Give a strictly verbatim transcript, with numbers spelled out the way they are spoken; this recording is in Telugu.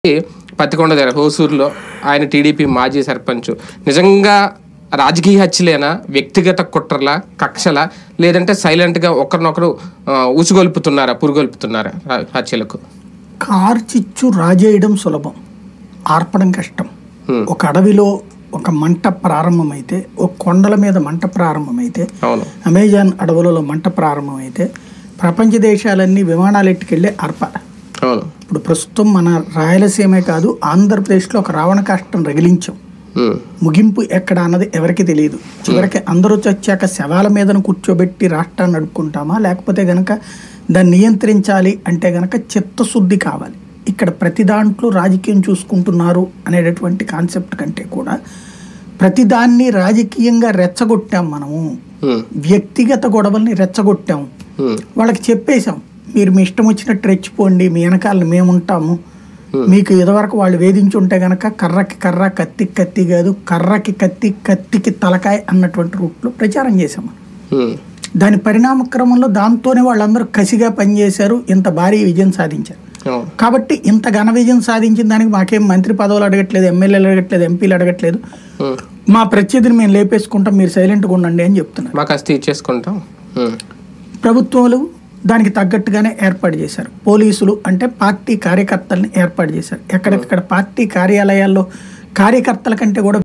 పత్తికొండ దగ్గర హోసూరులో ఆయన టీడీపీ మాజీ సర్పంచ్ నిజంగా రాజకీయ హత్యలేనా, వ్యక్తిగత కుట్రలా, కక్షలా, లేదంటే సైలెంట్గా ఒకరినొకరు ఊసుగొల్పుతున్నారా, పురుగొల్పుతున్నారా హత్యలకు? కార్చిచ్చు రాజేయడం సులభం, ఆర్పడం కష్టం. ఒక అడవిలో ఒక మంట ప్రారంభమైతే, ఒక కొండల మీద మంట ప్రారంభమైతే, అమెజాన్ అడవులలో మంట ప్రారంభమైతే ప్రపంచ దేశాలన్నీ విమానాలు ఎట్టుకెళ్ళి ఆర్పాలి. ఇప్పుడు ప్రస్తుతం మన రాయలసీమే కాదు, ఆంధ్రప్రదేశ్లో ఒక రావణ కాష్టం రగిలించాం. ముగింపు ఎక్కడ అన్నది ఎవరికి తెలియదు. చివరికి అందరూ చచ్చాక శవాల మీదను కూర్చోబెట్టి రాష్ట్రాన్ని నడుపుకుంటామా, లేకపోతే గనక దాన్ని నియంత్రించాలి అంటే గనక చిత్తశుద్ధి కావాలి. ఇక్కడ ప్రతి దాంట్లో రాజకీయం చూసుకుంటున్నారు అనేటటువంటి కాన్సెప్ట్ కంటే కూడా ప్రతిదాన్ని రాజకీయంగా రెచ్చగొట్టాం. మనము వ్యక్తిగత గొడవల్ని రెచ్చగొట్టాము. వాళ్ళకి చెప్పేశాం, మీరు మీ ఇష్టం వచ్చినట్టు రెచ్చిపోండి, మీ వెనకాలని మేముంటాము. మీకు ఇదివరకు వాళ్ళు వేధించి ఉంటే గనక కర్రకి కర్ర, కత్తి కత్తి కాదు, కర్రకి కత్తి, కత్తికి తలకాయ అన్నటువంటి రూట్లో ప్రచారం చేశాము. దాని పరిణామ క్రమంలో దాంతోనే వాళ్ళందరూ కసిగా పనిచేశారు, ఇంత భారీ విజయం సాధించారు. కాబట్టి ఇంత ఘన విజయం సాధించిన దానికి మాకేం మంత్రి పదవులు అడగట్లేదు, ఎమ్మెల్యేలు అడగట్లేదు, ఎంపీలు అడగట్లేదు. మా ప్రత్యర్థిని మేము లేపేసుకుంటాం, మీరు సైలెంట్గా ఉండండి అని చెప్తున్నారు. మాకు అస్తి ఇచ్చేసుకుంటాం. ప్రభుత్వాలు దానికి తగ్గట్టుగానే ఏర్పాటు చేశారు. పోలీసులు అంటే పార్టీ కార్యకర్తల్ని ఏర్పాటు చేశారు. ఎక్కడెక్కడ పార్టీ కార్యాలయాల్లో కార్యకర్తల కంటే కూడా